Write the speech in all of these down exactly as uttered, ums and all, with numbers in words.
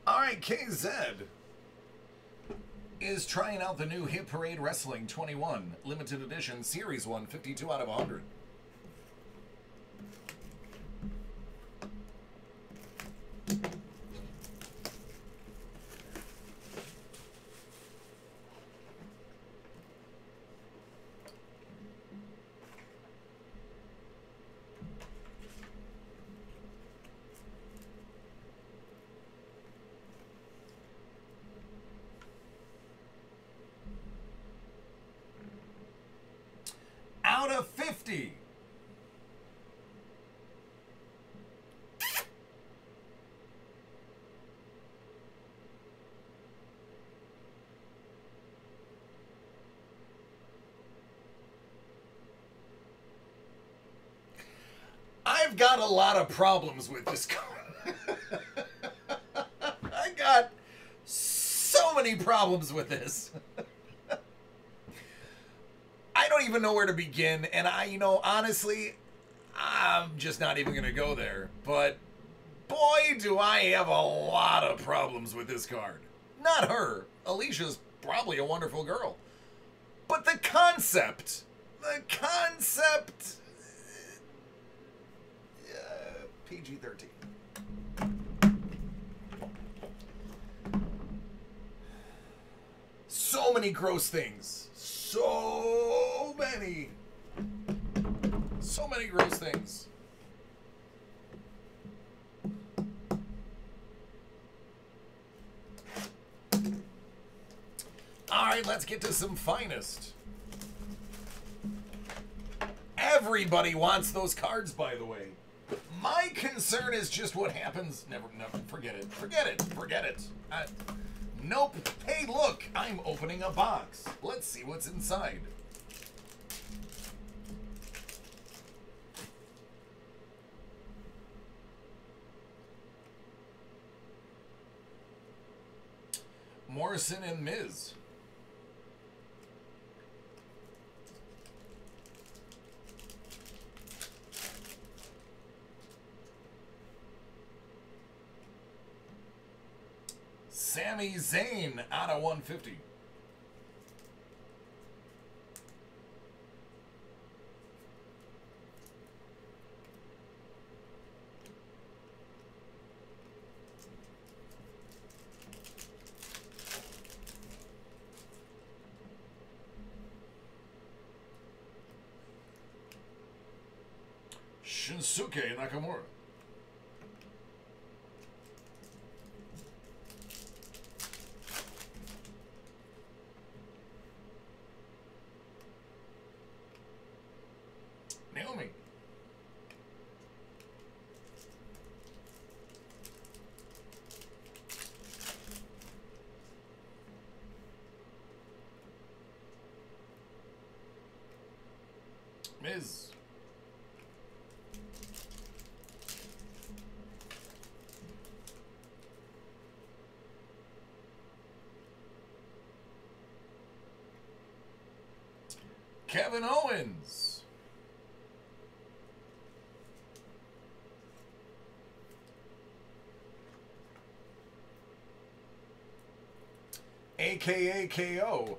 All right, K Z is trying out the new Hit Parade Wrestling twenty-one limited edition Series one, fifty-two out of one hundred. Out of fifty. I've got a lot of problems with this card. I got so many problems with this. I don't even know where to begin, and I, you know, honestly, I'm just not even going to go there. But boy, do I have a lot of problems with this card. Not her. Alicia's probably a wonderful girl. But the concept, the concept, uh, P G thirteen. So many gross things. So many. So many gross things. All right, let's get to some finest. Everybody wants those cards, by the way. My concern is just what happens. Never, never, forget it. Forget it. Forget it. I, Nope. Hey, look, I'm opening a box. Let's see what's inside. Morrison and Miz. Sami Zayn out of one fifty. Shinsuke Nakamura. Naomi. Miz. Kevin Owens. A K A K O.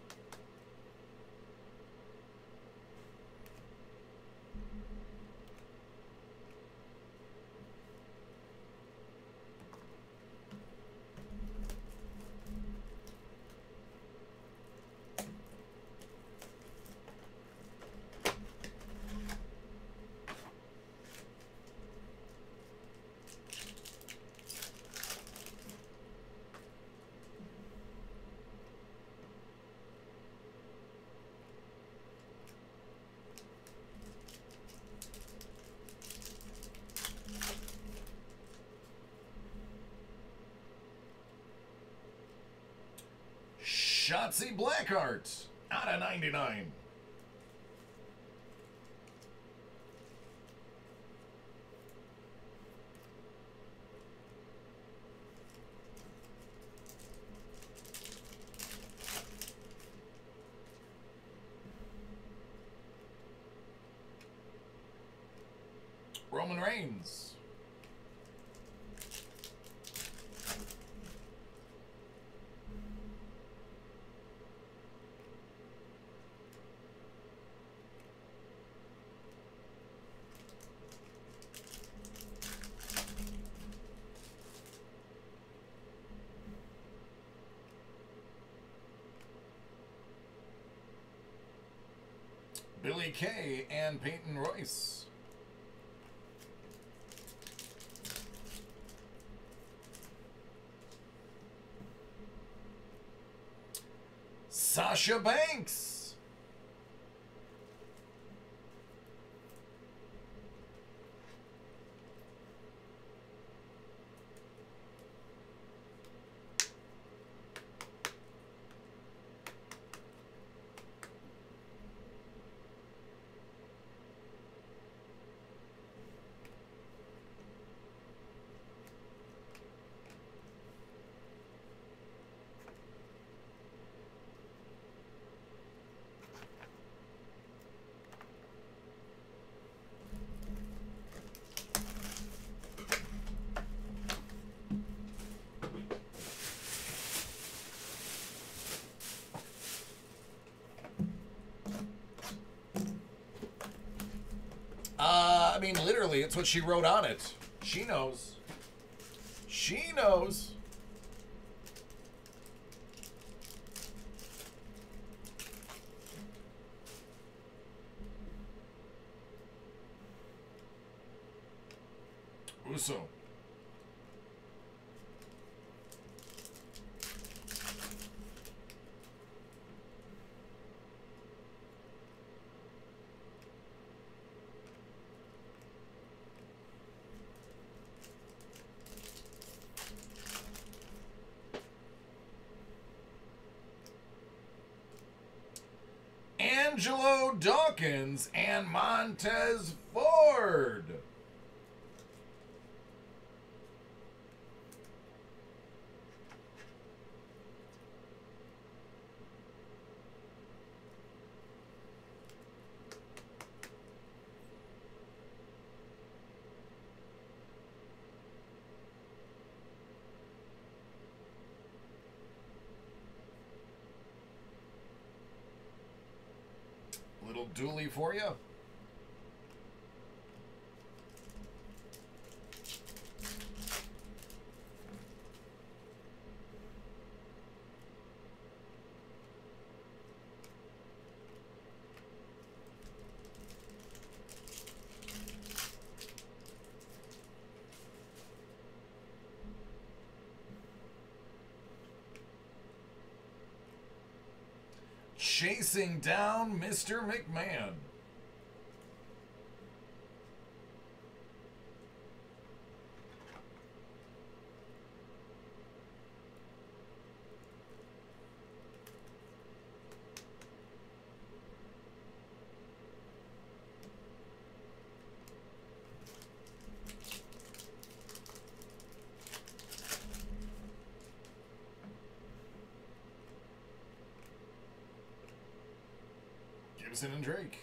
Shotzi Blackheart out of ninety-nine. Roman Reigns. Billy Kay and Peyton Royce. Sasha Banks. Uh, I mean, literally, it's what she wrote on it. She knows. She knows. Uso. Angelo Dawkins and Montez Ford. Little dually for you. Chasing down Mister McMahon. Gibson and Drake.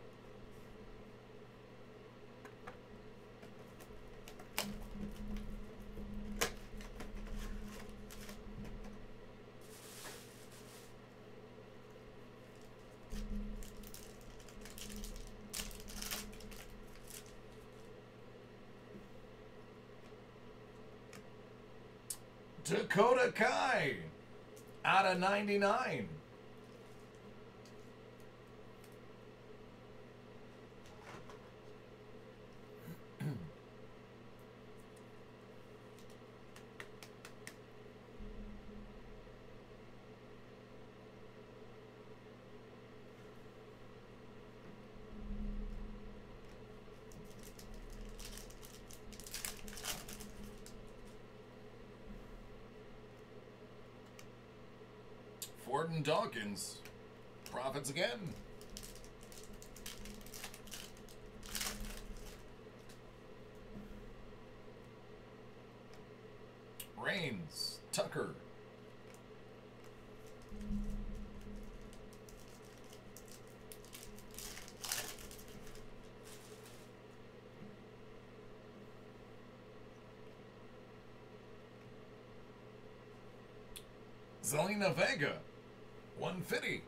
Dakota Kai out of ninety-nine. Ford and Dawkins. Profits again. Reigns. Tucker. Zelina Vega. one fifty.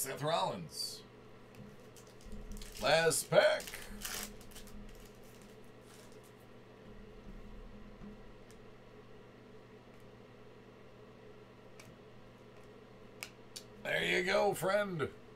Seth Rollins. Last pack. There you go, friend.